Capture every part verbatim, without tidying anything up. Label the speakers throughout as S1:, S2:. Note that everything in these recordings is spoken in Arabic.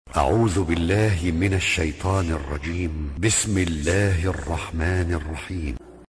S1: أعوذ بالله من الشيطان الرجيم. بسم الله الرحمن الرحيم.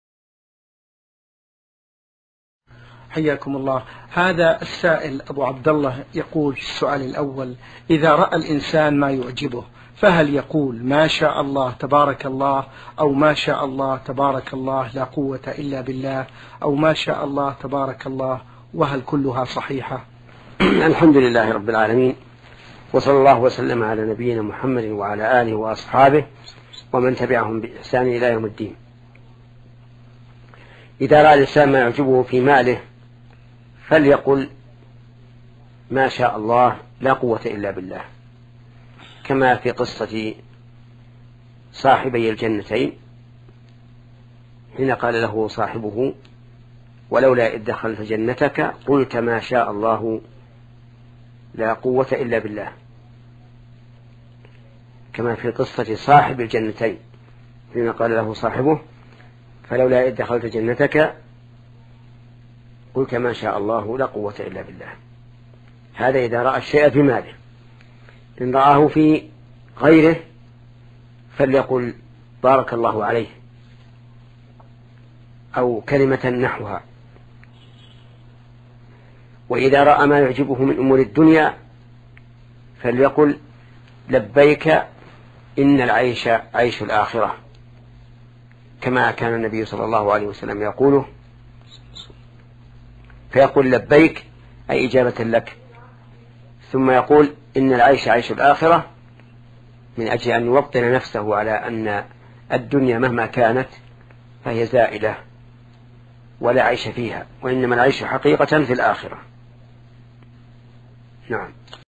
S2: حياكم الله. هذا السائل أبو عبد الله يقول في السؤال الأول: إذا رأى الإنسان ما يعجبه فهل يقول ما شاء الله تبارك الله، أو ما شاء الله تبارك الله لا قوة إلا بالله، أو ما شاء الله تبارك الله، وهل كلها صحيحة؟
S3: الحمد لله رب العالمين، وصلى الله وسلم على نبينا محمد وعلى آله وأصحابه ومن تبعهم بإحسان إلى يوم الدين. إذا رأى الإنسان ما يعجبه في ماله فليقل ما شاء الله لا قوة إلا بالله، كما في قصة صاحبي الجنتين حين قال له صاحبه: ولولا إذ دخلت جنتك قلت ما شاء الله لا قوة إلا بالله، كما في قصة صاحب الجنتين حين قال له صاحبه: فلولا إذ دخلت جنتك قلت ما شاء الله لا قوة إلا بالله. هذا إذا رأى الشيء في ماله. إن رآه في غيره فليقل بارك الله عليه، أو كلمة نحوها. وإذا رأى ما يعجبه من أمور الدنيا فليقل لبيك إن العيش عيش الآخرة، كما كان النبي صلى الله عليه وسلم يقوله، فيقول لبيك أي إجابة لك، ثم يقول إن العيش عيش الآخرة، من أجل أن يوطن نفسه على أن الدنيا مهما كانت فهي زائلة ولا عيش فيها، وإنما العيش حقيقة في الآخرة. نعم.